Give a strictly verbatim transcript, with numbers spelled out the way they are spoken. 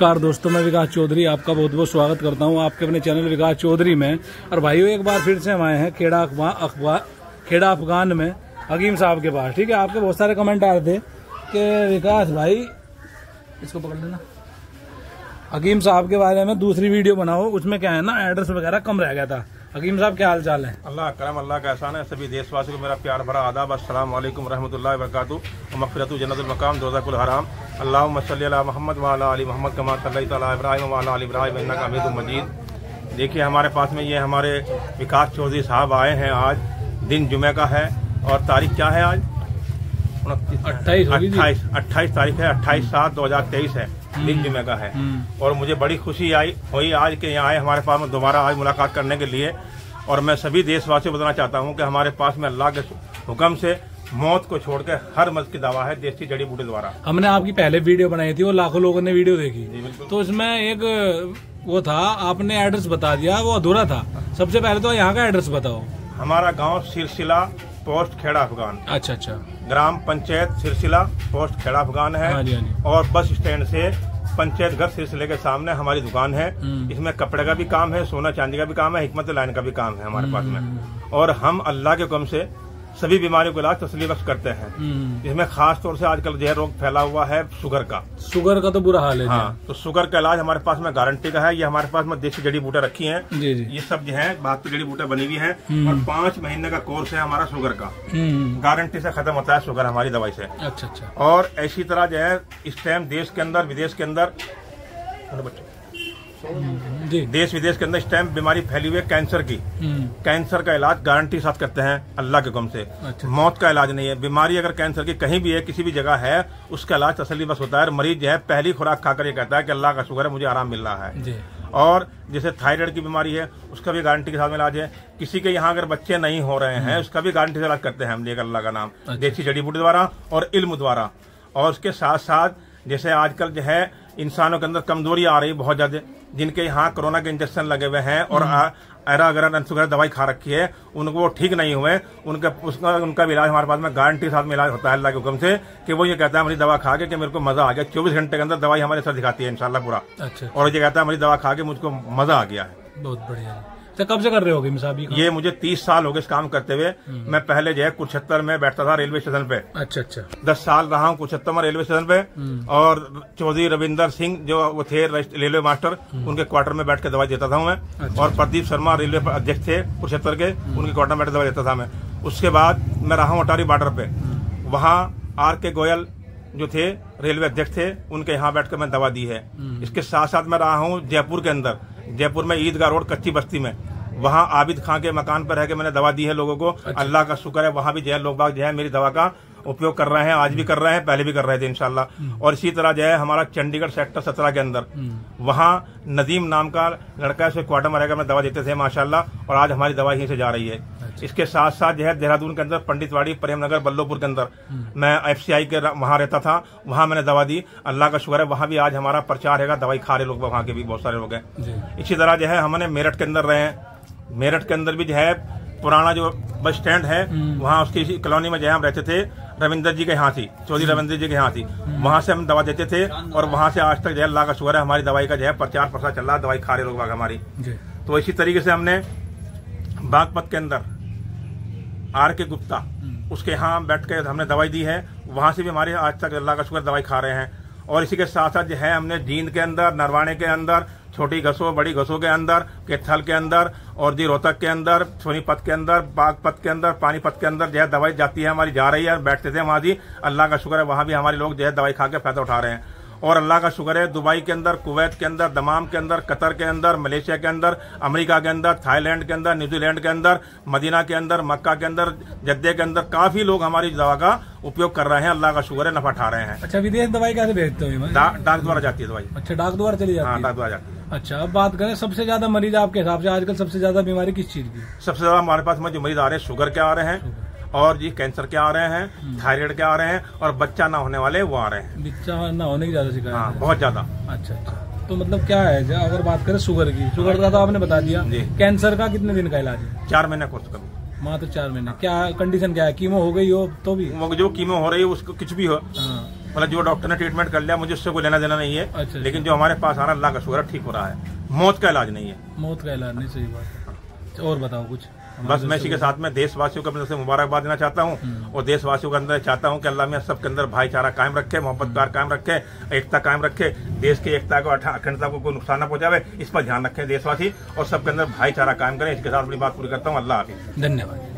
नमस्कार दोस्तों, मैं विकास चौधरी आपका बहुत बहुत स्वागत करता हूं आपके अपने चैनल विकास चौधरी में। और भाइयों, एक बार फिर से हम आए हैं खेड़ा अखबार खेड़ा अफगान में हकीम साहब के पास। ठीक है, आपके बहुत सारे कमेंट आ रहे थे कि विकास भाई इसको पकड़ लेना, हकीम साहब के बारे में दूसरी वीडियो बनाओ, उसमें क्या है ना एड्रेस वगैरह कम रह गया था। हकीम साहब क्या हाल चाल है? अल्लाह करम, अल्लाह का एहसान है। सभी देशवासियों को मेरा प्यार भरा आदाब। अस्सलाम वालेकुम रहमतुल्लाहि व बरकातुहू। मग़फ़िरतु जन्नतुल मक़ाम दोज़ख़ुल हराम। अल्लाहुम्मा सल्लि अला मुहम्मद व अला आलि मुहम्मद कमा सल्लैता अला इब्राहीम व अला आलि इब्राहीम इन्नका हमीदुम मजीद। देखिए, हमारे पास में ये हमारे विकास चौधरी साहब आए हैं। आज दिन जुमे का है और तारीख क्या है? आज अट्ठाईस अट्ठाईस अट्ठाईस तारीख है। अट्ठाईस सात दो हजार तेईस है, दिन जुमे का है। और मुझे बड़ी खुशी आई हुई आज के यहाँ आए हमारे पास में दोबारा आज मुलाकात करने के लिए। और मैं सभी देशवासियों को बताना चाहता हूँ कि हमारे पास में अल्लाह के हुक्म से मौत को छोड़कर हर मर्ज की दवा है देसी जड़ी बूटी द्वारा। हमने आपकी पहले वीडियो बनाई थी, वो लाखों लोगों ने वीडियो देखी, तो इसमें एक वो था, आपने एड्रेस बता दिया, वो अधूरा था। सबसे पहले तो यहाँ का एड्रेस बताओ। हमारा गांव सिलसिला, पोस्ट खेड़ा अफगान। अच्छा अच्छा। ग्राम पंचायत सिलसिला, पोस्ट खेड़ा अफगान है। हाँ जी, हाँ जी। और बस स्टैंड से पंचायत घर सिलसिले के सामने हमारी दुकान है। इसमें कपड़े का भी काम है, सोना चांदी का भी काम है, हिकमत लाइन का भी काम है हमारे पास में। और हम अल्लाह के हुक्म से सभी बीमारियों का इलाज तसल्ली बख्श करते हैं। इसमें खास तौर से आजकल जो रोग फैला हुआ है शुगर का। शुगर का तो बुरा हाल है। हाँ, तो शुगर का इलाज हमारे पास में गारंटी का है। ये हमारे पास में देसी जड़ी बूटे रखी हैं। जी जी। ये सब जो है बाकी जड़ी बूटे बनी हुई हैं। और पाँच महीने का कोर्स है हमारा शुगर का। गारंटी से खत्म होता है शुगर हमारी दवाई से। अच्छा अच्छा। और ऐसी तरह जो है इस टाइम देश के अंदर विदेश के अंदर जी देश विदेश के अंदर इस टाइम बीमारी फैली हुई है कैंसर की। कैंसर का इलाज गारंटी के साथ करते हैं अल्लाह के हुक्म से। अच्छा। मौत का इलाज नहीं है। बीमारी अगर कैंसर की कहीं भी है, किसी भी जगह है, उसका इलाज तसल्ली बस होता है। मरीज जो है पहली खुराक खाकर ये कहता है कि अल्लाह का शुक्र है, मुझे आराम मिल रहा है जी। और जैसे थायराइड की बीमारी है, उसका भी गारंटी के साथ इलाज है। किसी के यहाँ अगर बच्चे नहीं हो रहे हैं, उसका भी गारंटी से इलाज करते हैं हम, लेकर अल्लाह का नाम। अच्छा। देसी जड़ी बूटी द्वारा और इल्म द्वारा। और उसके साथ साथ जैसे आजकल जो है इंसानों के अंदर कमजोरी आ रही बहुत ज्यादा, जिनके यहाँ कोरोना के इंजेक्शन लगे हुए हैं और एरा वगैरह वगैरह दवाई खा रखी है, उनको वो ठीक नहीं हुए, उनका उसका उनका भी इलाज हमारे पास में गारंटी के साथ में इलाज होता है अल्लाह के हुक्म से। कि वो ये कहता है मेरी दवा खा के कि मेरे को मजा आ गया। चौबीस घंटे के अंदर दवाई हमारे साथ दिखाती है इंशाल्लाह पूरा। अच्छा। और ये कहता है मेरी दवा खा के मुझको मजा आ गया है। बहुत बढ़िया। तो कब से कर रहे हो हकीम साहब? ये मुझे तीस साल हो गए इस काम करते हुए। मैं पहले जो है कुरुक्षेत्र में बैठता था रेलवे स्टेशन पे। अच्छा अच्छा। दस साल रहा हूँ कुरुक्षेत्र में रेलवे स्टेशन पे। और चौधरी रविंदर सिंह जो वो थे रेलवे मास्टर, उनके क्वार्टर में बैठ के दवाई देता था मैं। अच्छा। और प्रदीप शर्मा रेलवे अध्यक्ष थे कुरुक्षेत्र के, उनके क्वार्टर में बैठ दवाई देता था मैं। उसके बाद मैं रहा हूँ अटारी बॉर्डर पे, वहाँ आर के गोयल जो थे रेलवे अध्यक्ष थे, उनके यहाँ बैठकर मैं दवा दी है। इसके साथ साथ मैं रहा हूँ जयपुर के अंदर, जयपुर में ईदगाह रोड कच्ची बस्ती में, वहाँ आबिद खां के मकान पर रह के मैंने दवा दी है लोगों को। अच्छा। अल्लाह का शुक्र है, वहाँ भी जो है लोग बाग जो है मेरी दवा का उपयोग कर रहे हैं, आज भी कर रहे हैं, पहले भी कर रहे थे इंशाल्लाह। और इसी तरह जो है हमारा चंडीगढ़ सेक्टर सत्रह के अंदर, वहाँ नदीम नाम का लड़का है, क्वार्टर में रहकर मैं दवा देते थे माशाल्लाह। और आज हमारी दवा यहीं से जा रही है। अच्छा। इसके साथ साथ जो है देहरादून के अंदर पंडितवाड़ी, प्रेमनगर, बल्लोपुर के अंदर मैं एफ सी आई के वहाँ रहता था, वहाँ मैंने दवा दी। अल्लाह का शुक्र है, वहाँ भी आज हमारा प्रचार है, दवाई खा रहे लोग, वहाँ के भी बहुत सारे लोग हैं। इसी तरह जो है हमने मेरठ के अंदर रहे हैं। मेरठ के अंदर भी जो है पुराना जो बस स्टैंड है, वहाँ उसकी इसी कॉलोनी में जो है हम रहते थे, रविंदर जी के यहाँ थी, चौधरी रविंदर जी के यहाँ थी, वहाँ से हम दवा देते थे। और वहाँ से आज तक जो है अल्लाह का शुक्र है हमारी दवाई का जो है प्रचार प्रसार चल रहा है, दवाई खा रहे लोग बाग हमारी। तो इसी तरीके से हमने बागपत के अंदर आर के गुप्ता, उसके यहाँ बैठ के हमने दवाई दी है, वहाँ से भी हमारे आज तक अल्लाह का शुक्र दवाई खा रहे हैं। और इसी के साथ साथ जो है हमने जींद के अंदर, नरवाणे के अंदर, छोटी घसो, बड़ी घसो के अंदर, केथल के अंदर, और जी रोहतक के अंदर, सोनीपत के अंदर, बागपत के अंदर, पानीपत के अंदर जो है दवाई जाती है हमारी, जा रही है। बैठते थे वहाँ जी, अल्लाह का शुक्र है वहाँ भी हमारे लोग जो है दवाई खा के फायदा उठा रहे हैं। और अल्लाह का शुक्र है दुबई के अंदर, कुवैत के अंदर, दमाम के अंदर, कतर के अंदर, मलेशिया के अंदर, अमेरिका के अंदर, थाईलैंड के अंदर, न्यूजीलैंड के अंदर, मदीना के अंदर, मक्का के अंदर, जद्दे के अंदर काफी लोग हमारी दवा का उपयोग कर रहे हैं। अल्लाह का शुक्र है, नफा उठा रहे हैं। अच्छा, विदेश दवाई कैसे भेजते हो? डाक द्वारा जाती है दवाई। अच्छा, डाक द्वारा चली जाती है? हाँ, डाक द्वारा जाती है। अच्छा, अब बात करें सबसे ज्यादा मरीज आपके हिसाब से आजकल सबसे ज्यादा बीमारी किस चीज की? सबसे ज्यादा हमारे पास में जो मरीज आ रहे हैं शुगर के आ रहे हैं, और जी कैंसर के आ रहे हैं, थायराइड के आ रहे हैं, और बच्चा ना होने वाले वो आ रहे हैं। बच्चा ना होने की ज्यादा शिकायत? हाँ, बहुत ज्यादा। अच्छा अच्छा। तो मतलब क्या है, अगर बात करें शुगर की, शुगर का तो आपने बता दिया, कैंसर का कितने दिन का इलाज है? चार महीने कोर्स का। मात्र चार महीने। क्या कंडीशन क्या है? कीमो हो गई हो तो भी? जो कीमो हो रही है उसको कुछ भी हो, मतलब जो डॉक्टर ने ट्रीटमेंट कर लिया मुझे उससे कोई लेना देना नहीं है। अच्छा, लेकिन जो हमारे पास आ रहा अल्लाह का शुक्र ठीक हो रहा है, मौत का इलाज नहीं है। मौत का इलाज नहीं, सही बात है। और बताओ कुछ। बस मैं इसी के साथ में देशवासियों को अपने से मुबारकबाद देना चाहता हूँ और देशवासियों के अंदर चाहता हूँ कि अल्लाह में सबके अंदर भाईचारा कायम रखे, मोहब्बत प्यार कायम रखे, एकता कायम रखे, देश की एकता को अखंडता को कोई नुकसान न पहुंचावे, इस पर ध्यान रखें देशवासी और सबके अंदर भाईचारा कायम करें। इसके साथ अपनी बात पूरी करता हूँ। अल्लाह हाफिज। धन्यवाद।